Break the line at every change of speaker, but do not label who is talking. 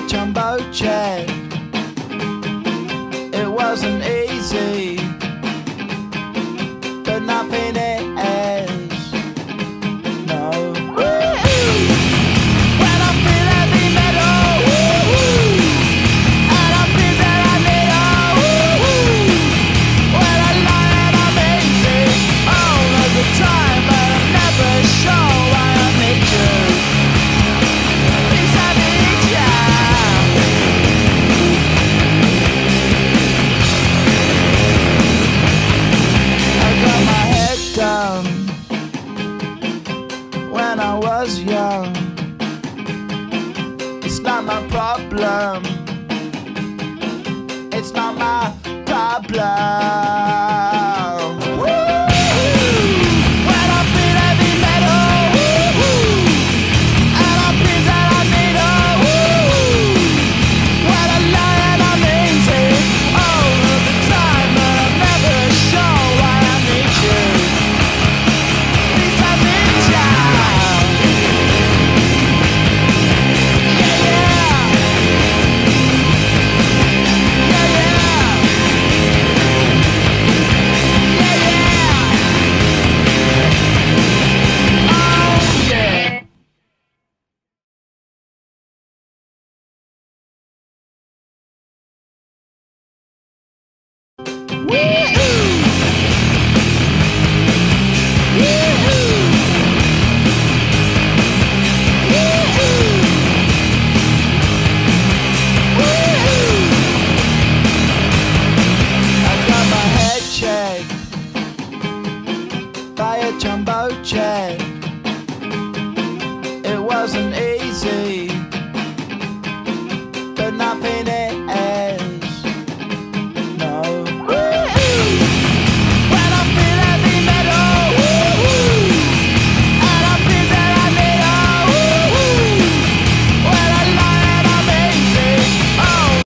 jumbo jet. It wasn't easy, but nothing is. No. When I feel heavy metal, and I feel that I need when I lie and I'm easy all of the time, but I'm never sure why I need you. Please I need you. I got my head down when I was young. It's not my problem. It's not my problem. When I feel heavy metal, and I feel that I need when I lie and I'm easy all of the time, but I'm never sure why I need you. Please I need you. Yeah, yeah. Yeah, yeah. Yeah, yeah. Oh, yeah. I got my head checked by a jumbo jet.